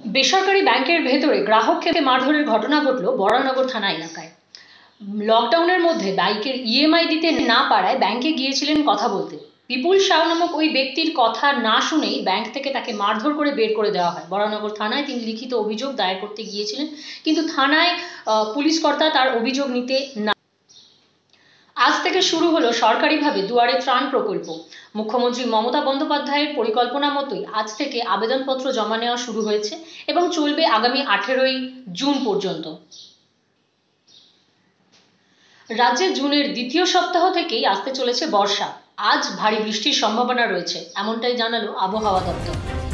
বেসরকারি ব্যাংকের ভেতরে গ্রাহককে মারধরের ঘটনা ঘটল বরানগর থানা এলাকায়। লকডাউনের মধ্যে বাইকের ইএমআই দিতে না পারায় ব্যাংকে গিয়েছিলেন কথা বলতে। বিপুল সাউ নামক ওই ব্যক্তির কথা না শুনেই ব্যাংক থেকে তাকে মারধর করে বের করে দেওয়া হয়। বরানগর থানায় তিনি লিখিত অভিযোগ দায়ের করতে গিয়েছিলেন, কিন্তু থানায় পুলিশ কর্তা তার অভিযোগ নিতে না। আজ থেকে শুরু হলো সরকারিভাবে দুয়ারে ত্রাণ প্রকল্প। মুখ্যমন্ত্রী মমতা বন্দ্যোপাধ্যায়ের পরিকল্পনা মতোই আজ থেকে আবেদনপত্র জমা নেওয়া শুরু হয়েছে এবং চলবে আগামী 18ই জুন পর্যন্ত। রাজ্যে জুনের দ্বিতীয় সপ্তাহ থেকেই আসতে চলেছে বর্ষা। আজ ভারী বৃষ্টির সম্ভাবনা রয়েছে, এমনটাই জানালো আবহাওয়া দপ্তর।